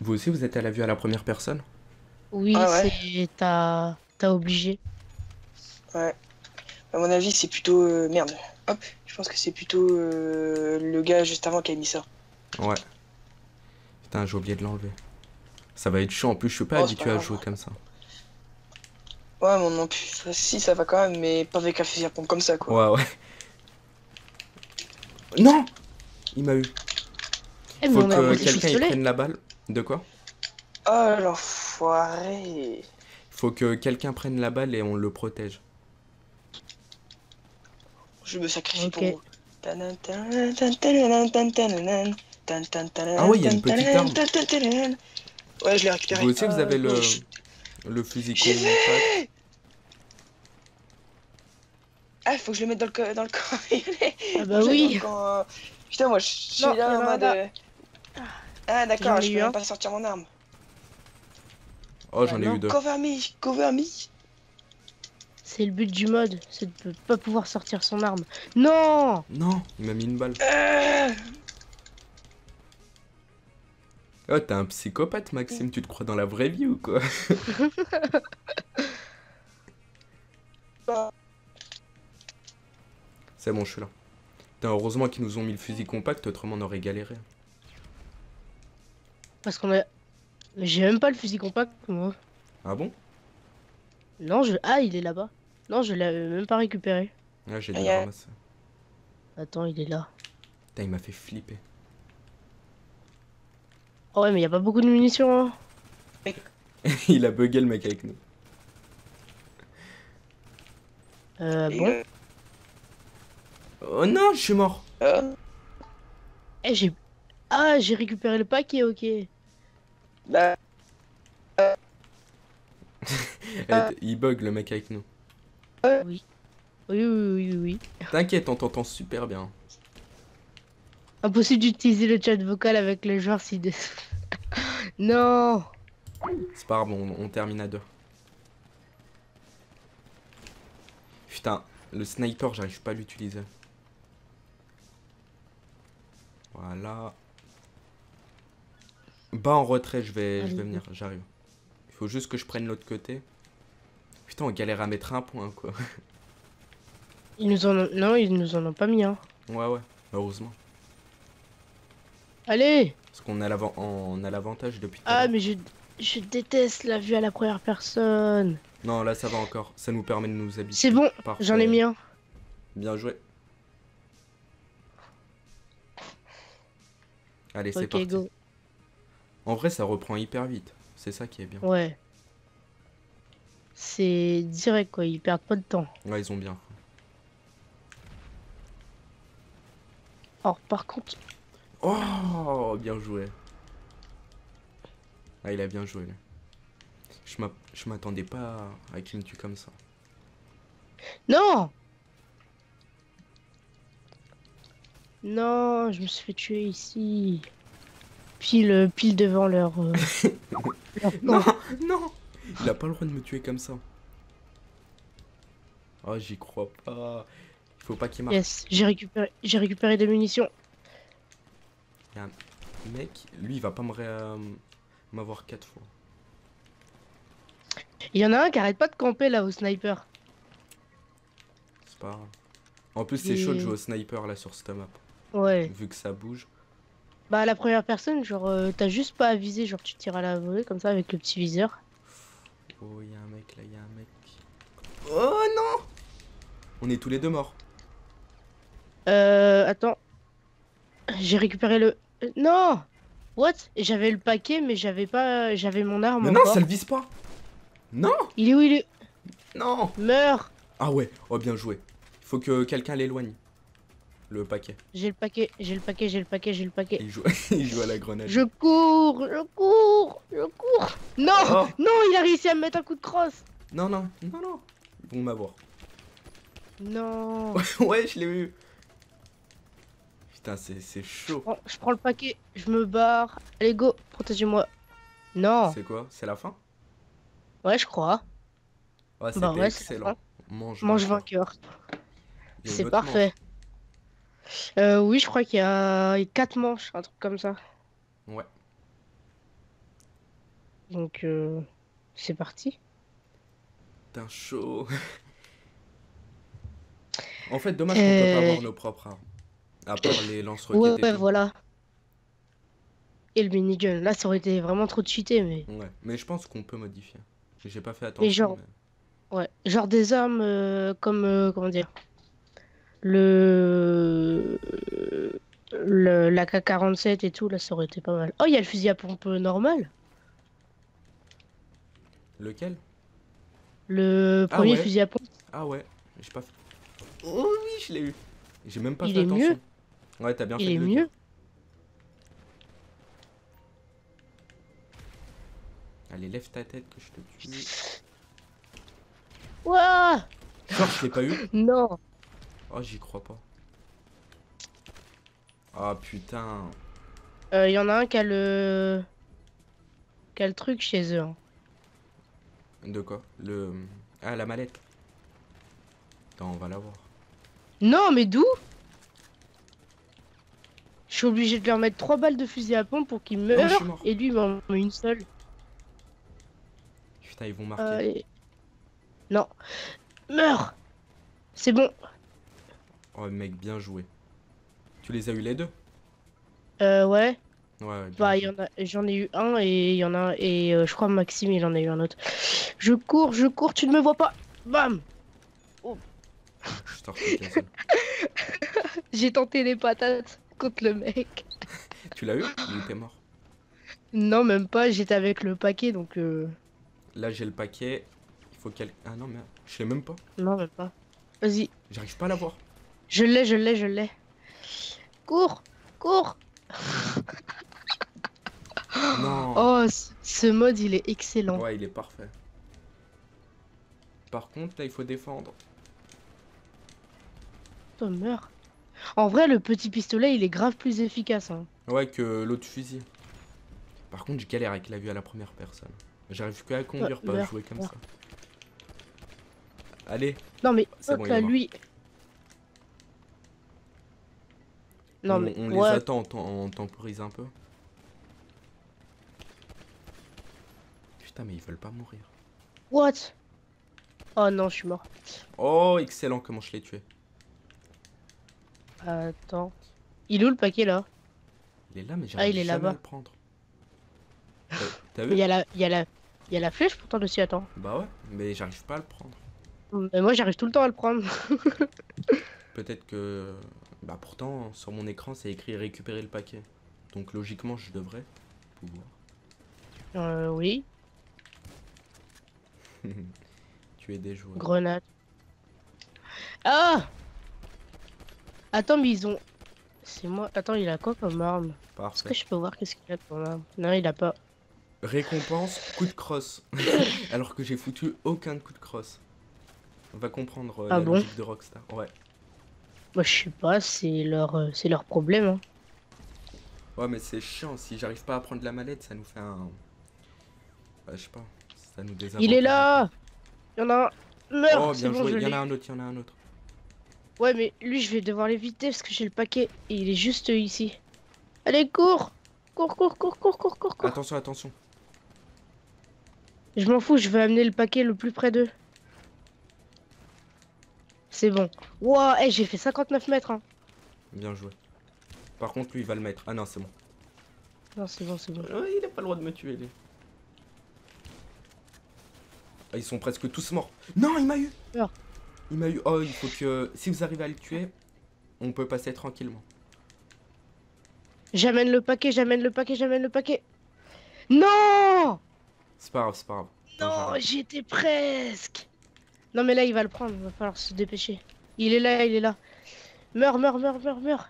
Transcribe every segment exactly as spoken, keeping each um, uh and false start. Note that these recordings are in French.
Vous aussi, vous êtes à la vue à la première personne? Oui, Ah ouais, c'est... T'as... T'as obligé. ouais. À mon avis, c'est plutôt... euh, Merde. Hop, je pense que c'est plutôt euh, le gars juste avant qui a mis ça. Ouais. Putain, j'ai oublié de l'enlever. Ça va être chaud, en plus je suis pas Oh, c'est pas habitué à grave. jouer comme ça. Ouais, mon non plus. Ça, si, ça va quand même, mais pas avec un fusil à pompe comme ça, quoi. Ouais, ouais. Non! Il m'a eu. Eh, mais Faut on a que des quelqu'un y pistolets. prenne la balle. De quoi? Oh, l'enfoiré. Faut que quelqu'un prenne la balle et on le protège. Je me sacrifie pour Ok. vous. Ah ouais, il y a une petite arme. Ouais, je l'ai Vous récupéré. aussi, vous avez Oh, le, je- le fusil J'ai compact. fait. Ah, faut que je le mette dans le, co- dans le camp. Ah Faut que bah je le mette dans le oui. camp. euh. Putain, moi, je suis Non, il y là en en a un mode. là. euh, Ah, J'en d'accord, ai je eu peux même un. pas sortir mon arme. Oh, Bah j'en ai eu non. deux. Cover me, cover me. C'est le but du mode. C'est de pas pouvoir sortir son arme. Non! Non, il m'a mis une balle. Euh... Oh, t'es un psychopathe, Maxime. Tu te crois dans la vraie vie ou quoi? C'est bon, je suis là. Putain, heureusement qu'ils nous ont mis le fusil compact, autrement on aurait galéré. Parce qu'on a... J'ai même pas le fusil compact, moi. Ah bon? Non, je... Ah, il est là-bas. Non, je l'ai même pas récupéré. Ah, j'ai dû Il le y a... ramasser. Attends, il est là. Putain, il m'a fait flipper. Oh ouais, mais y a pas beaucoup de munitions, hein. Il a bugué le mec avec nous. Euh, Et, bon. euh, Oh non, je suis mort. euh, Eh, j'ai... Ah, j'ai récupéré le paquet, ok. bah, Eh, t- il bug le mec avec nous. Oui. Oui, oui, oui, oui, oui. T'inquiète, on t'entend super bien. Impossible d'utiliser le chat vocal avec les joueurs si... Non! C'est pas grave, on, on termine à deux. Putain, le sniper, j'arrive pas à l'utiliser. Voilà. Bas en retrait, je vais, je vais Allez. venir, j'arrive. Il faut juste que je prenne l'autre côté. Putain, on galère à mettre un point, quoi. Ils nous en ont... Non, ils nous en ont pas mis, hein. Ouais, ouais, heureusement. Allez! Parce qu'on a l'avant- on a l'avantage depuis tout à Ah, l'heure. mais je... Je déteste la vue à la première personne. Non, là, ça va encore. Ça nous permet de nous habituer. C'est bon, Parfait. j'en ai mis un. Bien joué. Allez, c'est Ok, parti. go. En vrai, ça reprend hyper vite. C'est ça qui est bien. Ouais. C'est direct, quoi. Ils perdent pas de temps. Ouais, ils ont bien. Or, par contre... Oh, bien joué. Ah, il a bien joué, lui. Je m'a- je m'attendais pas à qu'il me tue comme ça. Non! Non, je me suis fait tuer ici. Pile, pile devant leur... euh, leur Non, camp. non. Il a pas le droit de me tuer comme ça. Oh, j'y crois pas. Il faut pas qu'il marque. Yes, j'ai récupéré, j'ai récupéré des munitions. Il y a un mec, lui, il va pas me ré- euh, m'avoir quatre fois. Il y en a un qui arrête pas de camper là au sniper. C'est pas grave. En plus, c'est Et- chaud de jouer au sniper là sur cette map. Ouais. Vu que ça bouge. Bah à la première personne, genre euh, t'as juste pas à viser, genre tu tires à la volée comme ça avec le petit viseur. Oh, il y a un mec là, il y a un mec. Oh non! On est tous les deux morts. Euh, attends. J'ai récupéré le... euh, Non! What? J'avais le paquet mais j'avais pas... J'avais mon arme Mais non, encore. ça le vise pas! Non! Il est où? Il est... Non! Meurs! Ah ouais, oh bien joué. Il faut que quelqu'un l'éloigne. Le paquet. J'ai le paquet, j'ai le paquet, j'ai le paquet, j'ai le paquet. Il joue, il joue à la grenade. Je cours, je cours, je cours. Non, Oh. non, il a réussi à me mettre un coup de crosse. Non, non, non, non. Ils vont m'avoir. Non. Ouais, je l'ai eu. Putain, c'est c'est chaud. Bon, je prends le paquet, je me barre. Allez, go, protégez-moi. Non. C'est quoi? C'est la fin? Ouais, je crois. Ouais, c'était Bah ouais, c'est la excellent. fin. Mange, Mange vainqueur. vainqueur. Il y a une C'est autre parfait. Euh, oui, je crois qu'il y a quatre manches, un truc comme ça. manche. Ouais. Donc, euh, c'est parti. Putain, chaud. En fait, dommage qu'on peut pas Euh, avoir nos propres armes. À part les Ouais, lance-roquettes et ouais, tout. voilà. Et le minigun. Là, ça aurait été vraiment trop cheaté, mais... Ouais, mais je pense qu'on peut modifier. J'ai pas fait Mais attention, genre, mais... ouais. Genre des armes euh, comme... euh, comment dire? Le... le... l'A K quarante-sept et tout, là, ça aurait été pas mal. Oh, il y a le fusil à pompe normal. Lequel? Le Ah premier ouais, fusil à pompe, ah ouais. J'ai pas fait... Oh oui, je l'ai eu. J'ai même pas il fait est mieux. attention. Ouais, t'as bien Il fait est de le dire. mieux. Allez, lève ta tête que je te tue. Ouah! Genre, je l'ai pas eu? Non. Oh, j'y crois pas. Ah putain. Il y en a un qui a le... qui a le truc chez eux, hein. De quoi? Le... Ah, la mallette. Attends, on va la voir. Non, mais d'où? Je suis obligé de leur mettre trois balles de fusil à pompe pour qu'il Non, je suis meure. mort. Et lui, il m'en met une seule. Putain, ils vont marquer. Euh, et- Non. Meurs! C'est bon. Oh, mec, bien joué. Tu les as eu les deux? Euh, ouais. Ouais, ouais, bien Bah, il y joué. en a... j'en ai eu un et il y en a... Et euh, je crois Maxime, il en a eu un autre. Je cours, je cours, tu ne me vois pas. Bam! Je sors le gazelle. J'ai tenté les patates contre le mec. Tu l'as eu? Il était mort. Non, même pas, j'étais avec le paquet, donc... Euh... Là, j'ai le paquet. Il faut qu'elle... Ah non, merde. Je sais même pas. Non, même pas. Vas-y. J'arrive pas à l'avoir. Je l'ai, je l'ai, je l'ai. Cours! Cours! Non. Oh, ce- ce mode, il est excellent. Ouais, il est parfait. Par contre, là, il faut défendre. Toi, meurs. En vrai, le petit pistolet, il est grave plus efficace, hein. Ouais, que l'autre fusil. Par contre, je galère avec la vue à la première personne. J'arrive que à conduire, Ouais, pas à meurs, jouer comme meurs. ça. Allez. Non, mais C'est hop bon, il là, est mort. lui. Non, on mais on ouais. les attend, on, tem- on temporise un peu. Putain, mais ils veulent pas mourir. What? Oh non, je suis mort. Oh, excellent, comment je l'ai tué. Attends. Il est où le paquet là? Il est là, mais Ah, j'arrive il est jamais à là-bas. le prendre. T'as- T'as Mais vu? il y a la, il y a la, il y a la flèche pourtant dessus, attends. Bah ouais, mais j'arrive pas à le prendre. Mais moi, j'arrive tout le temps à le prendre. Peut-être que... Bah pourtant, sur mon écran, c'est écrit récupérer le paquet. Donc logiquement, je devrais pouvoir. Euh, oui. Tuer des joueurs. Grenade. Ah! Attends, mais ils ont... C'est moi... Attends, il a quoi comme arme? Est-ce Parfait. que je peux voir qu'est-ce qu'il a comme arme? Non, il a pas. Récompense, coup de crosse. Alors que j'ai foutu aucun coup de crosse. On va comprendre euh, Ah la bon? logique de Rockstar. Ouais. Moi, je sais pas, c'est leur, euh, c'est leur problème, hein. Ouais, mais c'est chiant. Si j'arrive pas à prendre la mallette, ça nous fait un... Bah, je sais pas. Ça nous désavantage. Il est là! Il y en a un. Meurs! Oh, C'est bien bon, joué. je Il y en l'ai. a un autre, il y en a un autre. Ouais, mais lui, je vais devoir l'éviter parce que j'ai le paquet. Et il est juste ici. Allez, cours! Cours, cours, cours, cours, cours, cours, cours. Attention, attention. Je m'en fous, je vais amener le paquet le plus près d'eux. C'est bon. Wouah, hey, j'ai fait cinquante-neuf mètres, hein. Bien joué. Par contre, lui, il va le mettre. Ah non, c'est bon. Non, c'est bon, c'est bon. Ouais, il a pas le droit de me tuer, lui. Ah, ils sont presque tous morts. Non, il m'a eu. Meurs. Il m'a eu. Oh, il faut que... Si vous arrivez à le tuer, on peut passer tranquillement. J'amène le paquet, j'amène le paquet, j'amène le paquet. Non! C'est pas grave, c'est pas grave. Attends, Non, j'arrive. j'y étais presque. Non, mais là, il va le prendre. Il va falloir se dépêcher. Il est là, il est là. Meurs, meurs, meurs, meurs, meurs.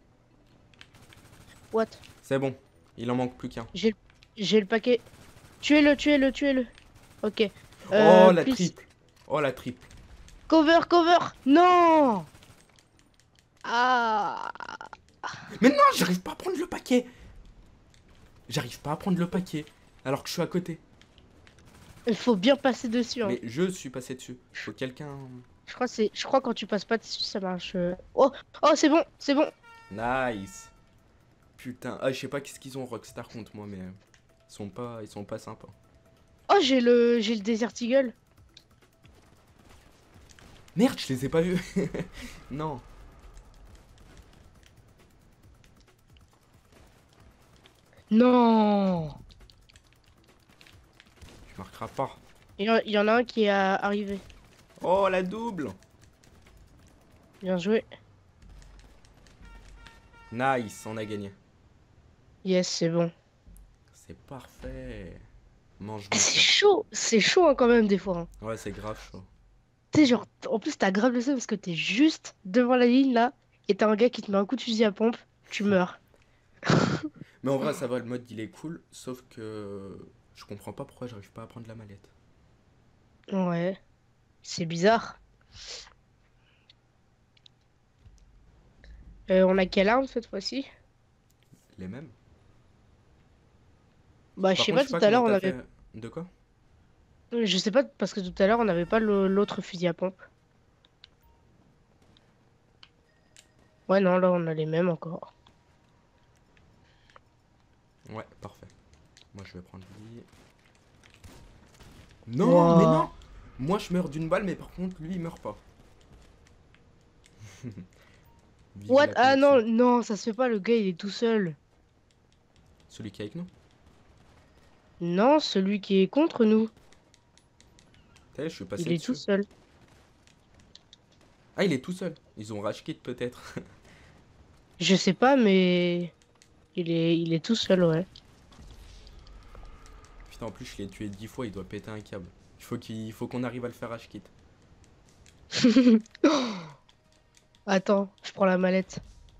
What? C'est bon. Il en manque plus qu'un. J'ai le... j'ai le paquet. Tuez-le, tuez-le, tuez-le. Ok. Euh, Oh, la please. triple. Oh, la triple. Cover, cover. Non! Ah! Mais non, j'arrive pas à prendre le paquet. J'arrive pas à prendre le paquet. Alors que je suis à côté. Il faut bien passer dessus, hein. Mais je suis passé dessus. Faut quelqu'un... Je crois que c'est, je crois que quand tu passes pas dessus, ça marche. euh. Oh, oh, c'est bon, c'est bon. Nice. Putain. Ah, je sais pas qu'est-ce qu'ils ont Rockstar contre moi, mais... Ils sont pas, ils sont pas sympas. Oh, j'ai le j'ai le Desert Eagle. Merde, je les ai pas vus. Non. Non. Tu marqueras pas. Il y, en- il y en a un qui est euh, arrivé. Oh, la double. Bien joué. Nice, on a gagné. Yes, c'est bon. C'est parfait. Mange Ah, vite. c'est chaud. C'est chaud hein, quand même des fois. Hein. Ouais, c'est grave chaud. Tu sais, genre, en plus, t'as grave le seum parce que t'es juste devant la ligne là. Et t'as un gars qui te met un coup de fusil à pompe. Tu meurs. Mais en vrai, ça va, le mode il est cool. Sauf que je comprends pas pourquoi j'arrive pas à prendre la mallette. Ouais. C'est bizarre. Euh, on a quelle arme cette fois-ci? Les mêmes. Bah, je Par sais contre, pas, je sais pas tout à comment l'heure on t'as avait. fait. De quoi? Je sais pas, parce que tout à l'heure on n'avait pas le- l'autre fusil à pompe. Ouais, non, là on a les mêmes encore. Ouais, parfait. Moi, je vais prendre lui. Non, mais Wow. non! Moi, je meurs d'une balle, mais par contre, lui, il meurt pas. Vive What? la Ah connexion. non, non, ça se fait pas, le gars il est tout seul. Celui qui est avec nous. Non, celui qui est contre nous, T'as vu, je suis il passé est tout dessus. seul. Ah, il est tout seul. Ils ont rage quit peut-être. Je sais pas, mais il est, il est tout seul, ouais. Putain, en plus, je l'ai tué dix fois, il doit péter un câble. Il faut qu'il faut qu'on arrive à le faire rage quit. Attends, je prends la mallette.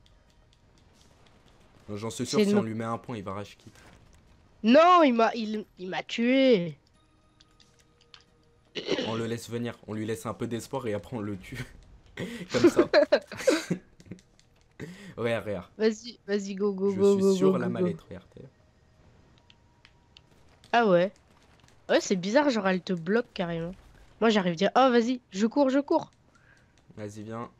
J'en suis sûr, C'est si une... on lui met un point, il va rage quit. Non, il m'a, il, il m'a tué. On le laisse venir, on lui laisse un peu d'espoir et après on le tue. Comme ça. Regarde, regarde. Vas-y, vas-y, go, go, Je go, suis go, sur go, la go, go. mallette, regarde. Ah ouais. Ouais, c'est bizarre, genre elle te bloque carrément. Moi j'arrive à dire, oh vas-y, je cours, je cours. Vas-y, viens.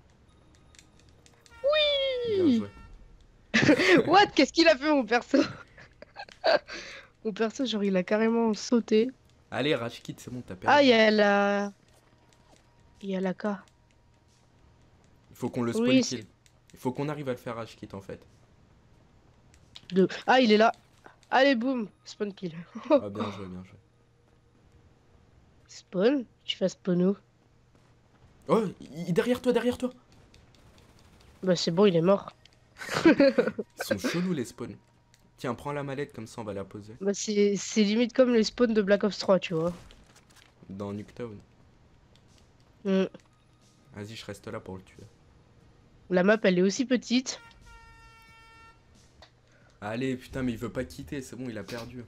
Bien Hi. joué. What? Qu'est-ce qu'il a fait mon perso? Mon perso, genre il a carrément sauté. Allez, rage quit, c'est bon, t'as Ah, perdu. il y a la... Il y a la K. Il faut qu'on le spawn Oui, kill. c'est Il faut qu'on arrive à le faire rage quit en fait. deux. Ah, il est là. Allez, boum. Spawn kill. Ah, bien joué, bien joué. Spawn? Tu fais spawn où? Oh, il- derrière toi, derrière toi. Bah c'est bon, il est mort. Ils sont chelous les spawns. Tiens, prends la mallette, comme ça on va la poser. Bah c'est c'est limite comme les spawns de Black Ops trois, tu vois. Dans Nuketown. Mm. Vas-y, je reste là pour le tuer. La map, elle est aussi petite. Allez, putain, mais il veut pas quitter, c'est bon, il a perdu.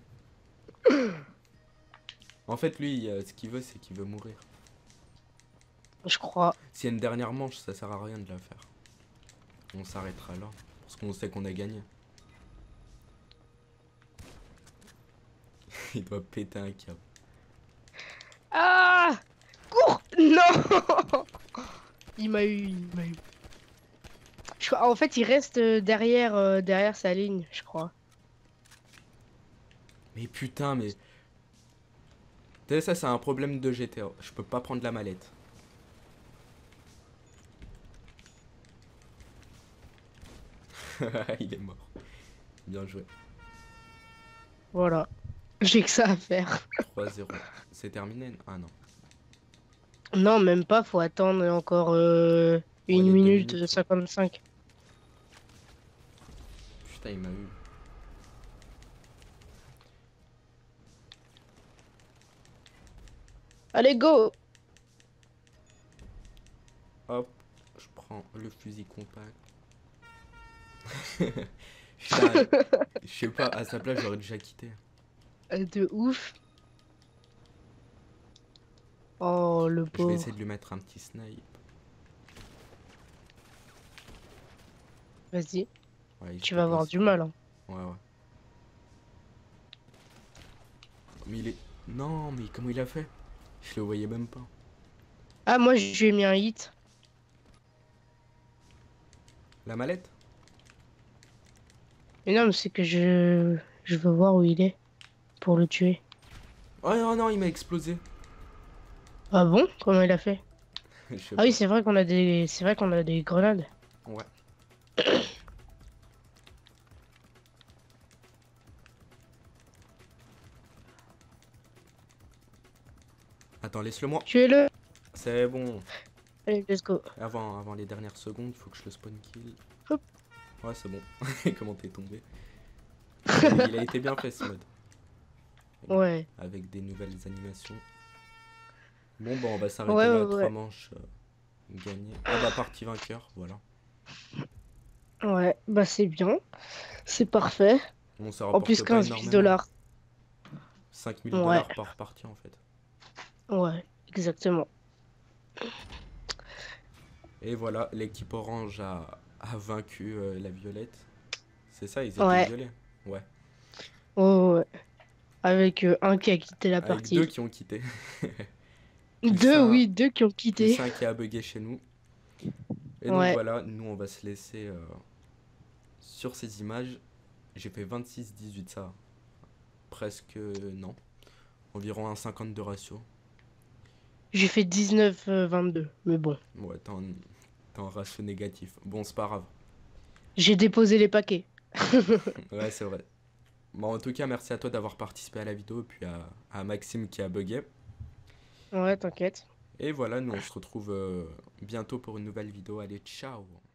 En fait, lui, euh, ce qu'il veut, c'est qu'il veut mourir. Je crois. S'il y a une dernière manche, ça sert à rien de la faire. On s'arrêtera là, parce qu'on sait qu'on a gagné. Il doit péter un câble. Ah! Cours! Non! Il m'a eu, il m'a eu. Je crois- En fait, il reste euh, derrière, euh, derrière sa ligne, je crois. Mais putain, mais... Tu sais, ça, c'est un problème de G T A. Je peux pas prendre la mallette. Il est mort. Bien joué. Voilà. J'ai que ça à faire. trois zéro. C'est terminé? Ah non. Non, même pas, faut attendre encore euh, Ouais, une les deux minute minutes. cinquante-cinq. Putain, il m'a eu. Allez, go! Hop, je prends le fusil compact. Putain, je sais pas, à sa place, j'aurais déjà quitté. Euh, De ouf. Oh, le Je vais pauvre. essayer de lui mettre un petit snipe. Vas-y, Ouais, je tu peux vas pas avoir se- du mal. Hein. Ouais, ouais. Mais il est... Non, mais comment il a fait? Je le voyais même pas. Ah, moi, je lui ai mis un hit. La mallette? Mais non, mais c'est que je... je veux voir où il est pour le tuer. Oh non, non, il m'a explosé. Ah bon? Comment il a fait? Je sais Ah oui, pas. c'est vrai qu'on a des, c'est vrai qu'on a des grenades. Ouais. Attends, laisse-le moi. Tuez-le. C'est bon. Allez, let's go. Avant, avant les dernières secondes, il faut que je le spawn kill. Hop. Ouais, c'est bon. Comment t'es tombé? Il a été bien fait ce mode. Ouais. Avec des nouvelles animations. Bon, bah, on va Ouais, s'arrêter là. ouais, Trois ouais. manches euh, gagnées. Ah, bah, partie vainqueur, voilà. Ouais, bah c'est bien. C'est parfait. Bon, ça En plus, rapporte pas quinze mille énormément. dollars. cinq mille Ouais, dollars par partie en fait. ouais, exactement. Et voilà, l'équipe orange a, a vaincu euh, la violette. C'est ça, ils étaient Ouais, violets. Ouais. ouais, ouais, ouais. Avec euh, un qui a quitté la Avec deux partie. qui ont quitté. Plus Deux, un, oui, deux qui ont plus quitté. un qui a bugué chez nous. Et donc Ouais, voilà, nous on va se laisser euh, sur ces images. J'ai fait vingt-six dix-huit, ça va. Presque euh, non. Environ un cinquante de ratio. j'ai fait dix-neuf vingt-deux, mais bon. Ouais, t'es en, t'es en ratio négatif. Bon, c'est pas grave. J'ai déposé les paquets. Ouais, c'est vrai. Bon, en tout cas, merci à toi d'avoir participé à la vidéo, et puis à, à Maxime qui a bugué. Ouais, t'inquiète. Et voilà, nous on se retrouve euh, bientôt pour une nouvelle vidéo. Allez, ciao!